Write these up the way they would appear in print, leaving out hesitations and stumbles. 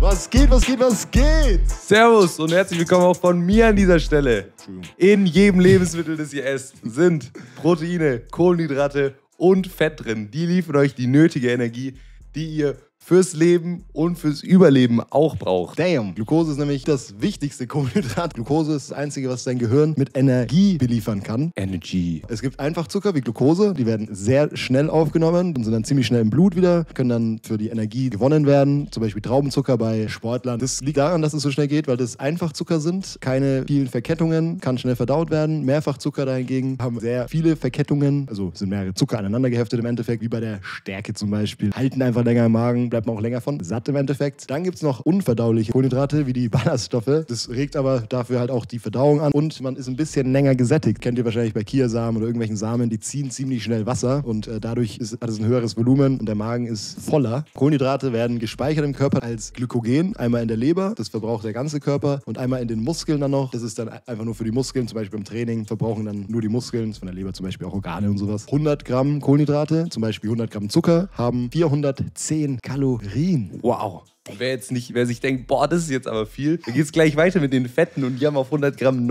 Was geht, was geht, was geht? Servus und herzlich willkommen auch von mir an dieser Stelle. In jedem Lebensmittel, das ihr esst, sind Proteine, Kohlenhydrate und Fett drin. Die liefern euch die nötige Energie, die ihr fürs Leben und fürs Überleben auch braucht. Damn. Glucose ist nämlich das wichtigste Kohlenhydrat. Glucose ist das Einzige, was dein Gehirn mit Energie beliefern kann. Energy. Es gibt Einfachzucker wie Glucose, die werden sehr schnell aufgenommen und sind dann ziemlich schnell im Blut wieder, können dann für die Energie gewonnen werden. Zum Beispiel Traubenzucker bei Sportlern. Das liegt daran, dass es so schnell geht, weil das Einfachzucker sind. Keine vielen Verkettungen, kann schnell verdaut werden. Mehrfachzucker dahingegen haben sehr viele Verkettungen, also sind mehrere Zucker aneinander geheftet im Endeffekt, wie bei der Stärke zum Beispiel. Halten einfach länger im Magen, bleibt man auch länger von satt im Endeffekt. Dann gibt es noch unverdauliche Kohlenhydrate wie die Ballaststoffe. Das regt aber dafür halt auch die Verdauung an und man ist ein bisschen länger gesättigt. Kennt ihr wahrscheinlich bei Kiasamen oder irgendwelchen Samen, die ziehen ziemlich schnell Wasser und dadurch hat es ein höheres Volumen und der Magen ist voller. Kohlenhydrate werden gespeichert im Körper als Glykogen, einmal in der Leber, das verbraucht der ganze Körper und einmal in den Muskeln dann noch. Das ist dann einfach nur für die Muskeln, zum Beispiel beim Training verbrauchen dann nur die Muskeln, das ist von der Leber zum Beispiel auch Organe und sowas. 100 Gramm Kohlenhydrate, zum Beispiel 100 Gramm Zucker, haben 410 Kalorien. Wow. Wer sich denkt, boah, das ist jetzt aber viel, dann geht es gleich weiter mit den Fetten und die haben auf 100 Gramm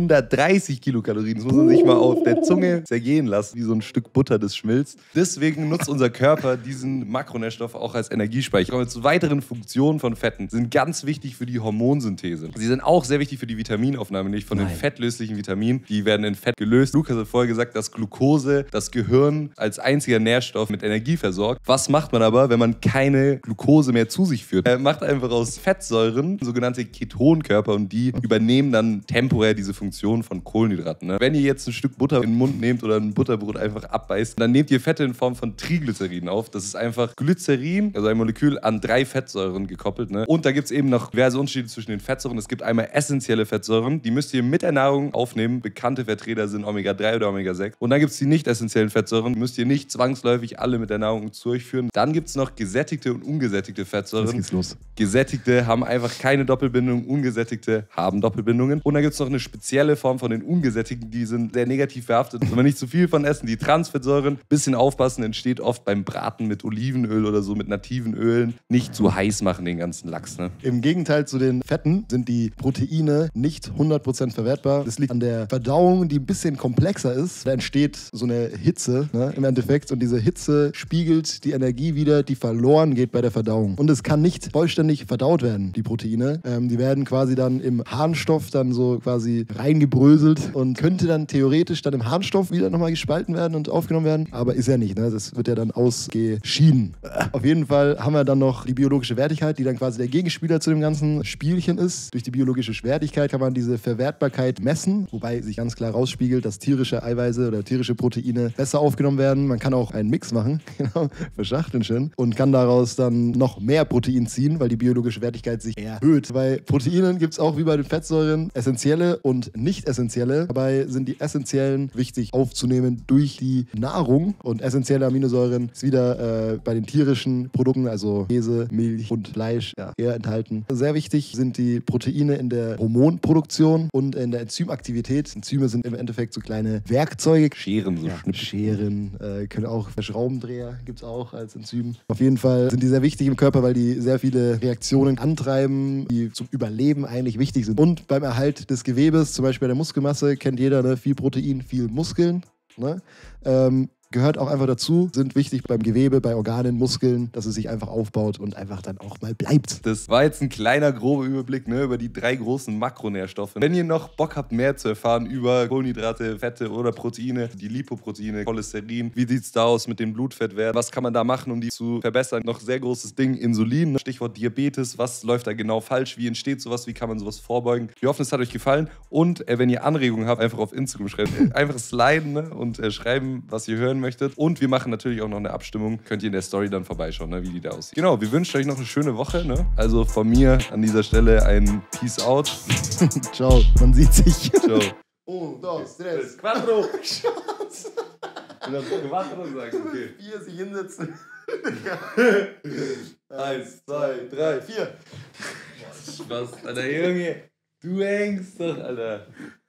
930 Kilokalorien. Das muss man sich mal auf der Zunge zergehen lassen, wie so ein Stück Butter, das schmilzt. Deswegen nutzt unser Körper diesen Makronährstoff auch als Energiespeicher. Kommen wir zu weiteren Funktionen von Fetten. Sie sind ganz wichtig für die Hormonsynthese. Sie sind auch sehr wichtig für die Vitaminaufnahme, nämlich von den fettlöslichen Vitaminen. Die werden in Fett gelöst. Lukas hat vorher gesagt, dass Glucose das Gehirn als einziger Nährstoff mit Energie versorgt. Was macht man aber, wenn man keine Glucose mehr zu sich führt? Er macht einfach aus Fettsäuren sogenannte Ketonkörper und die übernehmen dann temporär diese Funktion von Kohlenhydraten. Ne? Wenn ihr jetzt ein Stück Butter in den Mund nehmt oder ein Butterbrot einfach abbeißt, dann nehmt ihr Fette in Form von Triglycerin auf. Das ist einfach Glycerin, also ein Molekül an 3 Fettsäuren gekoppelt. Ne? Und da gibt es eben noch diverse Unterschiede zwischen den Fettsäuren. Es gibt einmal essentielle Fettsäuren, die müsst ihr mit der Nahrung aufnehmen. Bekannte Vertreter sind Omega-3 oder Omega-6. Und dann gibt es die nicht essentiellen Fettsäuren, die müsst ihr nicht zwangsläufig alle mit der Nahrung durchführen. Dann gibt es noch gesättigte und ungesättigte Fettsäuren. Jetzt geht's los. Gesättigte haben einfach keine Doppelbindung, ungesättigte haben Doppelbindungen. Und dann gibt es noch eine spezielle Form von den ungesättigten, die sind sehr negativ behaftet. Wenn man nicht zu viel von essen, die Transfettsäuren, bisschen aufpassen, entsteht oft beim Braten mit Olivenöl oder so, mit nativen Ölen. Nicht zu heiß machen den ganzen Lachs. Ne? Im Gegenteil zu den Fetten sind die Proteine nicht 100% verwertbar. Das liegt an der Verdauung, die ein bisschen komplexer ist. Da entsteht so eine Hitze, ne, im Endeffekt. Und diese Hitze spiegelt die Energie wider, die verloren geht bei der Verdauung. Und es kann nicht vollständig verdaut werden, die Proteine. Die werden quasi dann im Harnstoff dann so quasi reingebröselt und könnte dann theoretisch dann im Harnstoff wieder nochmal gespalten werden und aufgenommen werden. Aber ist ja nicht, ne? Das wird ja dann ausgeschieden. Auf jeden Fall haben wir dann noch die biologische Wertigkeit, die dann quasi der Gegenspieler zu dem ganzen Spielchen ist. Durch die biologische Wertigkeit kann man diese Verwertbarkeit messen, wobei sich ganz klar rausspiegelt, dass tierische Eiweiße oder tierische Proteine besser aufgenommen werden. Man kann auch einen Mix machen, genau, verschachteln schön, und kann daraus dann noch mehr Protein ziehen, weil die biologische Wertigkeit sich erhöht. Bei Proteinen gibt es auch wie bei den Fettsäuren essentielle und nicht essentielle. Dabei sind die essentiellen wichtig aufzunehmen durch die Nahrung und essentielle Aminosäuren ist wieder bei den tierischen Produkten, also Käse, Milch und Fleisch, eher enthalten. Sehr wichtig sind die Proteine in der Hormonproduktion und in der Enzymaktivität. Enzyme sind im Endeffekt so kleine Werkzeuge. Scheren, so Scheren, können auch Schraubendreher gibt es auch als Enzym. Auf jeden Fall sind die sehr wichtig im Körper, weil die sehr viele Reaktionen antreiben, die zum Überleben eigentlich wichtig sind. Und beim Erhalt des Gewebes, zum Beispiel bei der Muskelmasse, kennt jeder, ne? Viel Protein, viel Muskeln. Ne? Gehört auch einfach dazu, sind wichtig beim Gewebe, bei Organen, Muskeln, dass es sich einfach aufbaut und einfach dann auch mal bleibt. Das war jetzt ein kleiner, grober Überblick, ne, über die 3 großen Makronährstoffe. Wenn ihr noch Bock habt, mehr zu erfahren über Kohlenhydrate, Fette oder Proteine, die Lipoproteine, Cholesterin, wie sieht es da aus mit den Blutfettwerten, was kann man da machen, um die zu verbessern? Noch sehr großes Ding, Insulin, Stichwort Diabetes, was läuft da genau falsch, wie entsteht sowas, wie kann man sowas vorbeugen? Wir hoffen, es hat euch gefallen und wenn ihr Anregungen habt, einfach auf Instagram schreiben. Einfach sliden, ne, und schreiben, was ihr hören möchtet. Und wir machen natürlich auch noch eine Abstimmung. Könnt ihr in der Story dann vorbeischauen, ne, wie die da aussieht. Genau, wir wünschen euch noch eine schöne Woche. Ne? Also von mir an dieser Stelle ein Peace out. Ciao, man sieht sich. Ciao. 1, 2, 3. Quattro. Und dann Quattro sagen, okay. 4 sich hinsetzen. 1, 2, 3, 4. Spaß, Alter, Junge. Du hängst doch, Alter.